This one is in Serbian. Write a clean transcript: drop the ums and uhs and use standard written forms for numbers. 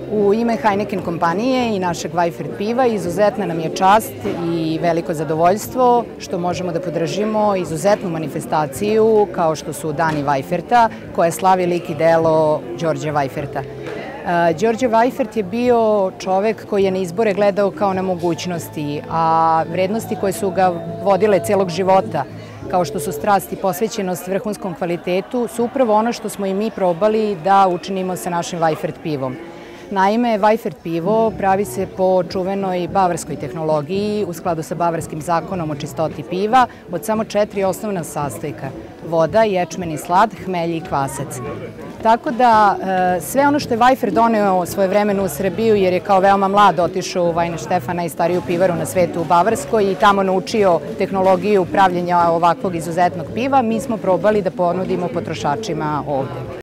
U ime Heineken kompanije i našeg Weifert piva izuzetna nam je čast i veliko zadovoljstvo što možemo da podržimo izuzetnu manifestaciju kao što su Dani Weiferta, koja slavi lik i delo Đorđa Weiferta. Đorđe Weifert je bio čovek koji je na izbore gledao kao na mogućnosti, a vrednosti koje su ga vodile celog života, kao što su strast i posvećenost vrhunskom kvalitetu, su upravo ono što smo i mi probali da učinimo sa našim Weifert pivom. Naime, Weifert pivo pravi se po čuvenoj bavarskoj tehnologiji u skladu sa bavarskim zakonom o čistoti piva od samo 4 osnovna sastojka: voda, ječmeni slad, hmelj i kvasac. Tako da sve ono što je Weifert doneo svojevremeno u Srbiju, jer je kao veoma mlad otišao u Weihenstephan, najstariju pivaru na svetu u Bavarskoj, i tamo naučio tehnologiju pravljenja ovakvog izuzetnog piva, mi smo probali da ponudimo potrošačima ovde.